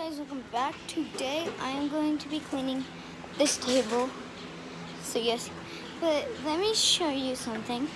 guys, welcome back. Today I am going to be cleaning this table. So yes, but let me show you something.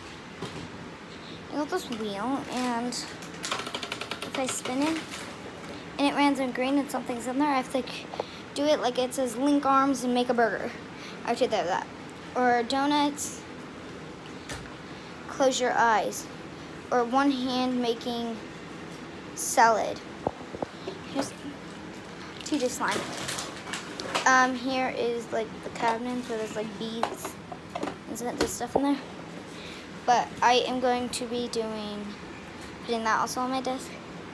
I got this wheel, and if I spin it and it runs on green and something's in there, I have to do it like it says link arms and make a burger. I have to do that. Or donuts, close your eyes. Or one hand making salad. Here's TJ slime. Here is like the cabinets where there's like beads and this stuff in there. But I am going to be putting that also on my desk.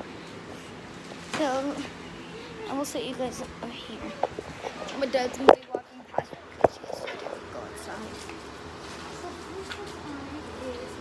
So I will set you guys over here. My dad's gonna be walking past because he has to go outside. So first one is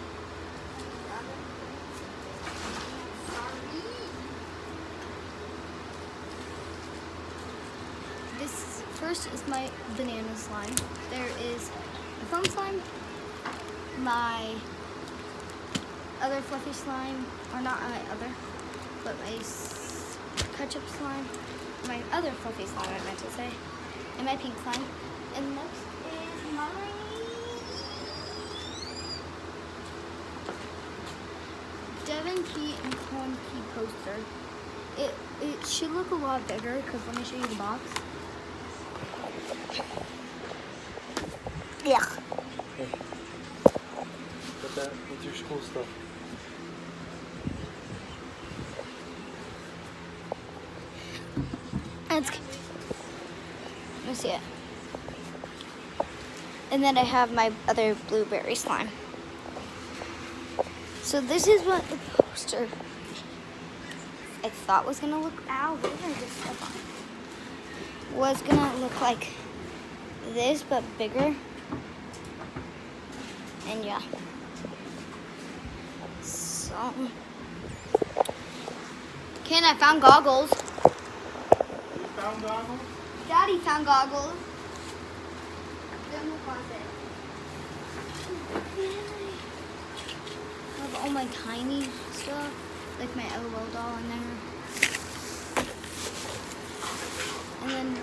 this first is my banana slime. There is the foam slime, my other fluffy slime, or not my other, but my ketchup slime, my other fluffy slime I meant to say, and my pink slime. And next is my Devin Key and Corn Key poster. It should look a lot bigger because let me show you the box. Yeah. What's your school stuff? Let me see it. And then I have my other blueberry slime. So this is what the poster I thought was gonna look. Ow, what did I just step on? Was gonna look like this, but bigger. And yeah. So, Ken, I found goggles. You found goggles? Daddy found goggles. They're in the closet. I have all my tiny stuff, like my LOL doll in there. And then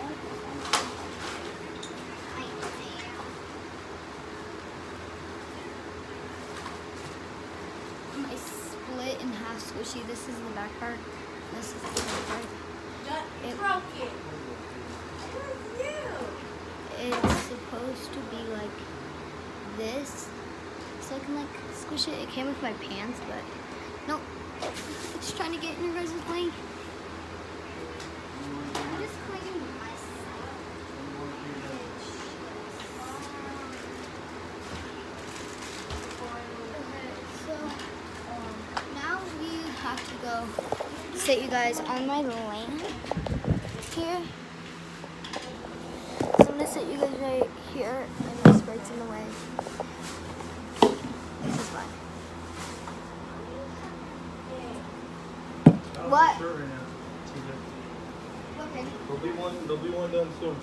my split in half squishy. This is the back part. This is the front part. It broke it. It's supposed to be like this, so I can like squish it. It came with my pants, but nope. I'm just trying to get in your guys' way. I'm just cleaning myself. So now we have to go sit you guys on my lane here. So I'm gonna sit you guys right here, and this breaks in the way. This is fine. What? Sure, right now. Okay. There'll be one done soon.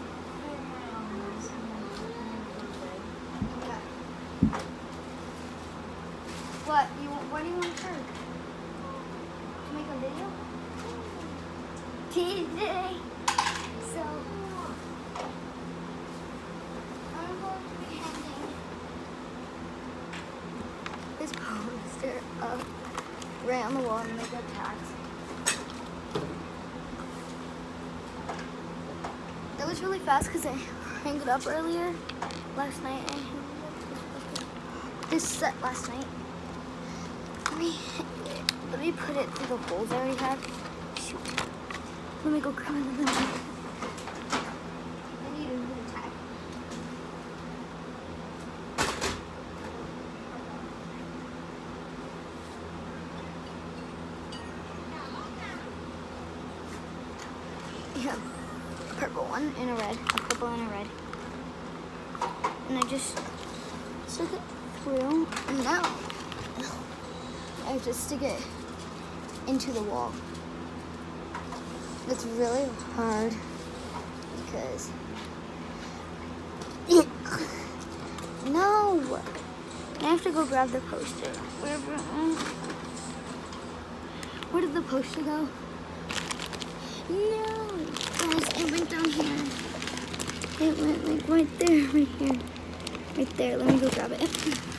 What do you want first? To make a video? TJ. So I'm going to be hanging this poster up right on the wall and make a tags. That was really fast because I hung it up earlier last night. I hung this set last night. Let me put it through the holes I already have. Shoot. Let me go grab another one. I need a new tag. Yeah, a purple one and a red, a purple and a red. And I just stick it through, and now I have to stick it into the wall. It's really hard because no, I have to go grab the poster. Where did the poster go? No. Guys, it went down here. It went like right there, right here. Right there. Let me go grab it.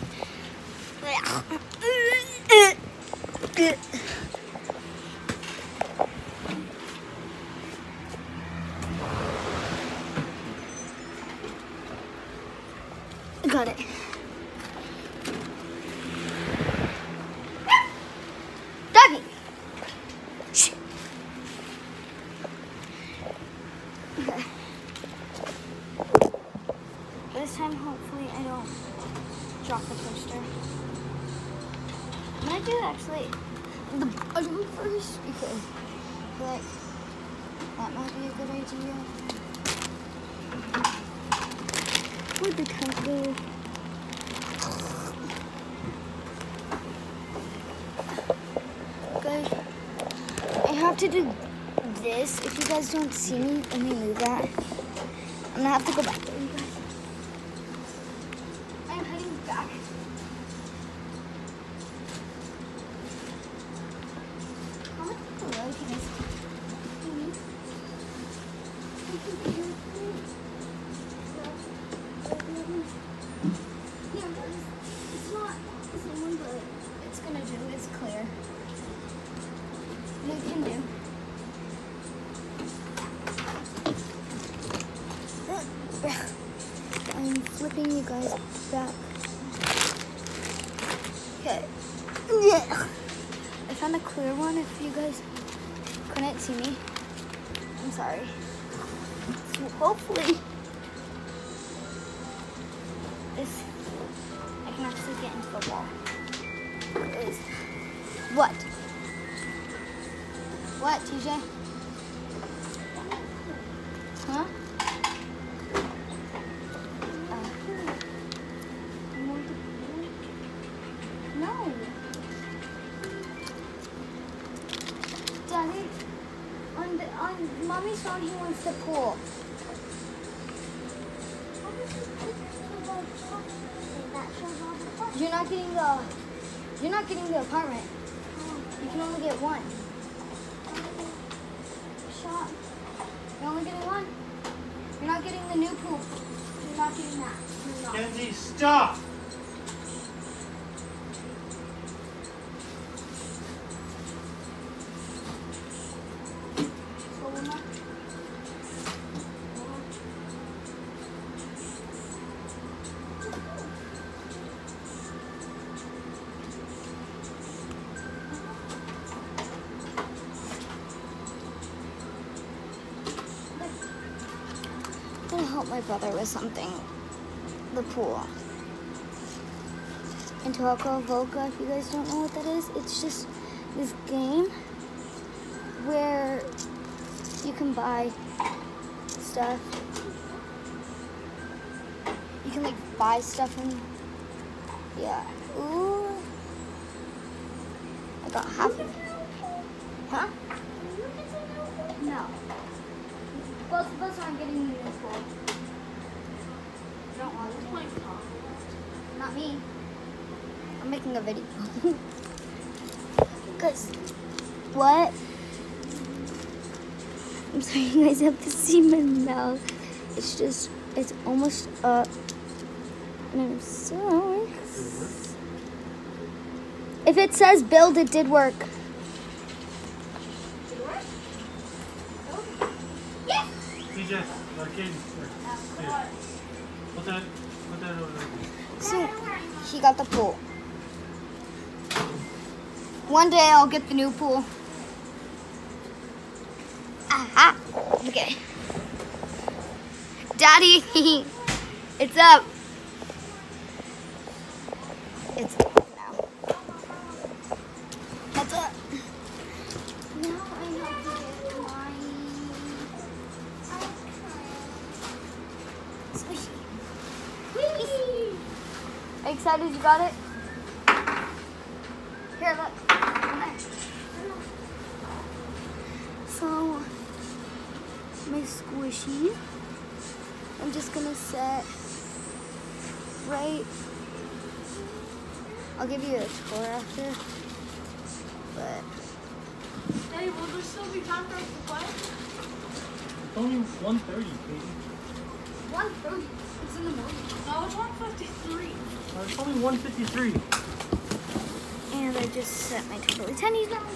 Got it. Doggy. Shh. Okay. This time, hopefully, I don't drop the poster. I'm gonna do actually the bottom first because I feel like that might be a good idea. Where'd the cat go? Guys, I have to do this. If you guys don't see me, let me move that. I'm gonna have to go back there, you guys. I'm heading back. How much below can I see? It's not someone, but it's gonna do. It's clear. You can do. I'm flipping you guys back. Okay. Yeah. I found a clear one if you guys couldn't see me. I'm sorry. So hopefully this I can actually get into the wall. Is what? What, TJ? Huh? No. Daddy, on Mommy's phone, he wants the pool. You're not getting the apartment. You can only get one. Shot. You're only getting one. You're not getting the new pool. You're not getting that. You're not. Kenzie, stop! I'm gonna help my brother with something. The pool. In Taco Volca, if you guys don't know what that is, it's just this game where you can buy stuff. You can like buy stuff and yeah. Ooh. I got half of it. Huh? No. Both of us aren't getting the new pool. Don't want to. Not me. I'm making a video. Cause what? I'm sorry, you guys have to see my mouth. It's almost up. And I'm sorry. If it says build, it did work. TJ, arcade. Here. Put that over there. So, he got the pool. One day I'll get the new pool. Aha! Okay. Daddy, it's up. It's up now. That's up. Now I have to get my squishy. Whee! Are you excited you got it? Here, look. So, my squishy, I'm just gonna set right. I'll give you a tour after, but. Daddy, will there still be time for us to play? It's only 1:30, Katie. 1:30. It's in the morning. No, it's 1:53. It's only 1:53. And I just set my totally tennies down.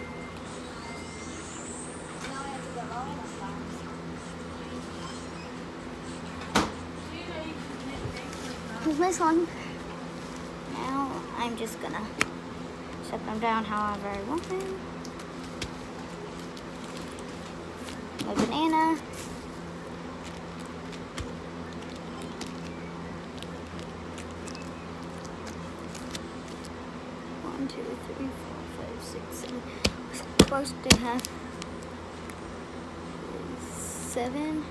Here's my song. Now I'm just gonna set them down however I want them. My banana. One, two, three, four, five, six, seven. I'm supposed to have 7,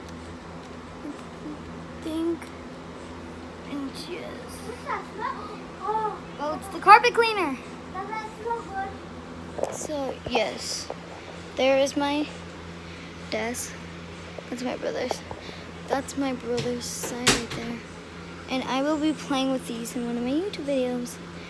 I think. And just. What's that smell? Oh, Oh, it's the carpet cleaner. does that smell good? So, yes. There is my desk. That's my brother's. That's my brother's side right there. And I will be playing with these in one of my YouTube videos.